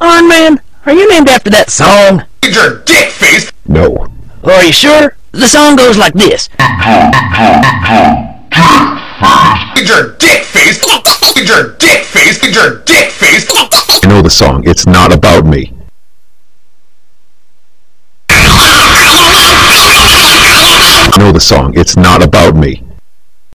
On, man, are you named after that song? Your dick face! No. Oh, are you sure? The song goes like this. Your dick face! Your dick face! Your dick face! I know the song. It's not about me. I know the song. It's not about me.